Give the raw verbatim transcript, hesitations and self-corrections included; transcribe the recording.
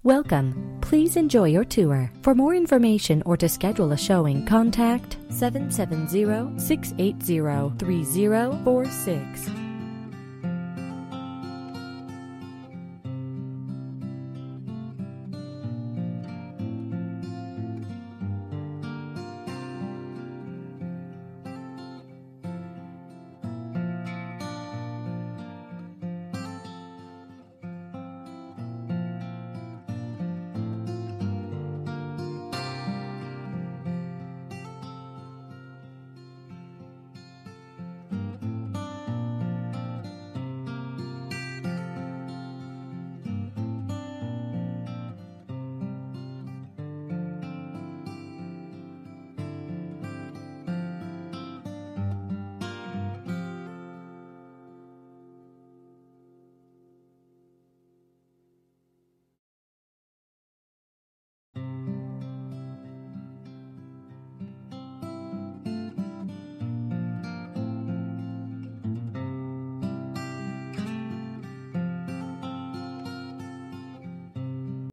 Welcome. Please enjoy your tour. For more information or to schedule a showing, contact seven seven zero, six eight zero, three zero four six.